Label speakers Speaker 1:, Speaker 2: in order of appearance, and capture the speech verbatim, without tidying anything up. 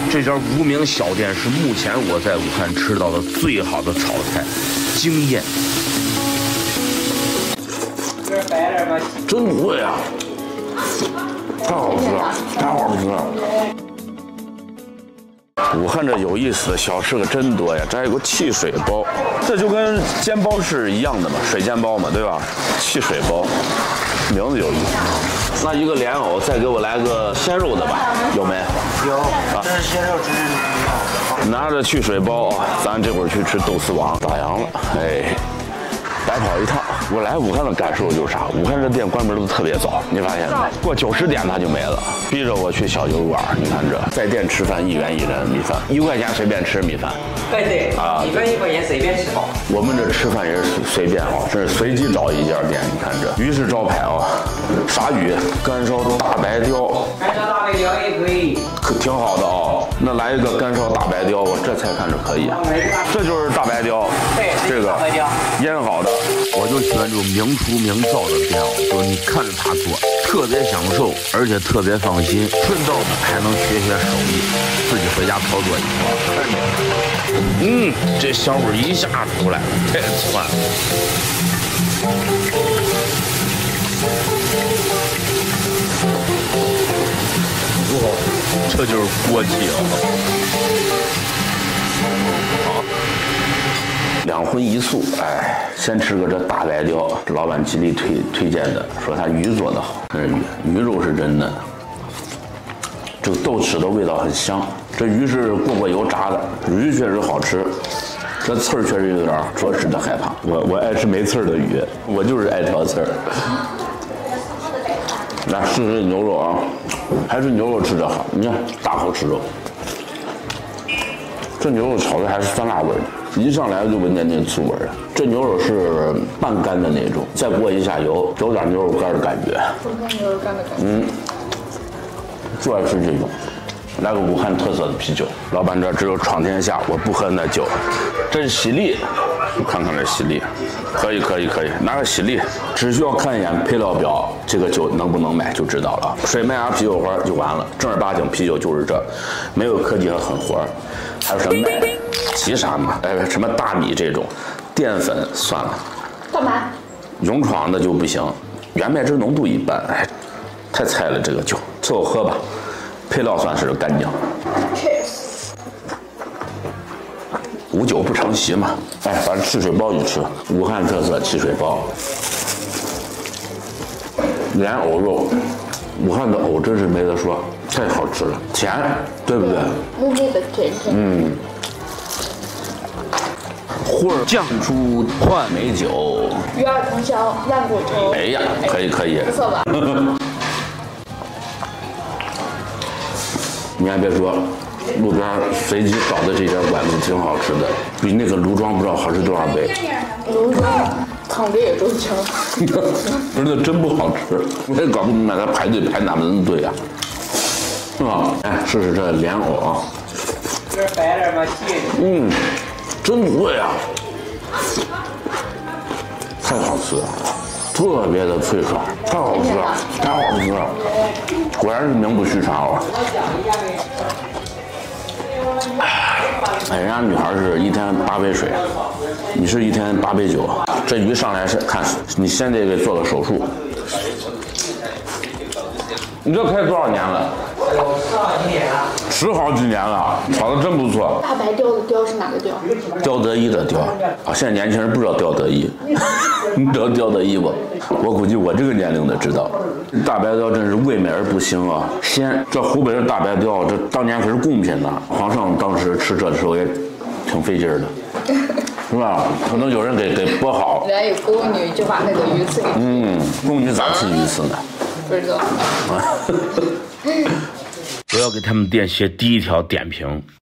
Speaker 1: 这家无名小店是目前我在武汉吃到的最好的炒菜，惊艳。真贵啊！太好吃了，太好吃了。武汉这有意思的小吃可真多呀！这还有个汽水包，这就跟煎包是一样的嘛，水煎包嘛，对吧？汽水包，名字有意思。那一个莲藕，再给我来个鲜肉的吧，有没？
Speaker 2: 有，啊、这是鲜肉，这是
Speaker 1: 拿着汽水包啊，咱这会儿去吃豆丝王，打烊了，哎。白跑一趟，我来武汉的感受就是啥？武汉这店关门都特别早，你发现没？过九十点它就没了，逼着我去小酒馆。你看这，在店吃饭一元一人米饭，一块钱随便吃米饭。
Speaker 2: 对对啊，米饭一块钱随便吃饱。
Speaker 1: 我们这吃饭也是随便啊，这是随机找一家店。你看这鱼是招牌啊，啥鱼？干烧大白鲷。
Speaker 2: 干烧大白鲷也可以，
Speaker 1: 可挺好的啊。那来一个干烧大白鲷，我这菜看着可以。这就是大白鲷，
Speaker 2: 对，
Speaker 1: 这个
Speaker 2: 大白鲷
Speaker 1: 腌好的。我就喜欢这种明厨明灶的店哦，就是你看着他做，特别享受，而且特别放心，顺道呢还能学学手艺，自己回家操作一下。嗯，这香味一下出来，太窜了。哇，这就是锅气啊！好。两荤一素，哎，先吃个这大白鲷，老板极力推推荐的，说他鱼做的好，这是鱼，鱼肉是真嫩，这个豆豉的味道很香，这鱼是过过油炸的，鱼确实好吃，这刺儿确实有点着实的害怕，我我爱吃没刺儿的鱼，我就是爱挑刺儿。来试试牛肉啊，还是牛肉吃着好，你看大口吃肉，这牛肉炒的还是酸辣味的。一上来就闻见那醋味儿了，这牛肉是半干的那种，再过一下油，有点牛肉干的感觉。
Speaker 3: 牛肉干的感觉。
Speaker 1: 嗯，就爱吃这种。来个武汉特色的啤酒，老板这只有闯天下，我不喝那酒。这是喜力，看看这喜力，可以可以可以，拿个喜力，只需要看一眼配料表，这个酒能不能买就知道了。水麦芽啤酒花就完了，正儿八经啤酒就是这，没有科技和狠活。还有什么麦？急啥呢？哎，什么大米这种，淀粉算了。
Speaker 3: 干嘛？
Speaker 1: 勇闯的就不行，原麦汁浓度一般，哎，太菜了这个酒，凑合喝吧。配料算是干净。
Speaker 3: Cheers。
Speaker 1: 无酒不成席嘛。哎，反正汽水包一吃，武汉特色汽水包。莲藕肉，武汉的藕真是没得说，太好吃了，甜，对不对？
Speaker 3: 木木的甜甜。
Speaker 1: 嗯。或者酱猪换美酒，
Speaker 3: 鱼儿同销万古愁。
Speaker 1: 哎呀，可以可以，
Speaker 3: 不错吧？
Speaker 1: 你还别说，路边随机找的这家馆子挺好吃的，比那个卢庄不知道好吃多少倍。
Speaker 3: 卢庄躺着也够呛。
Speaker 1: 不是，那真不好吃，我也搞不明白他排队排哪么那么队啊，是吧？哎，试试这莲藕啊。
Speaker 2: 这是白点吗？细的。
Speaker 1: 嗯。真贵啊！太好吃了，特别的脆爽，太好吃了，太好吃了，果然是名不虚传啊！哎，人家女孩是一天八杯水，你是一天八杯酒。这鱼上来是看，你先得给做个手术。你这开多少年了？十好几年了，炒的真不错。
Speaker 3: 大白鲷的鲷是哪个鲷？
Speaker 1: 刁德一的刁啊！现在年轻人不知道刁德一，你知道刁德一不？我估计我这个年龄的知道。大白鲷真是味美而不腥啊，鲜。这湖北的大白鲷，这当年可是贡品呢。皇上当时吃这的时候也挺费劲儿的，是吧？可能有人给给剥好。
Speaker 3: 人家有宫女就把那个鱼刺给。
Speaker 1: 嗯，宫女咋吃鱼刺呢？
Speaker 3: 不知道。
Speaker 1: 我要给他们店写第一条点评。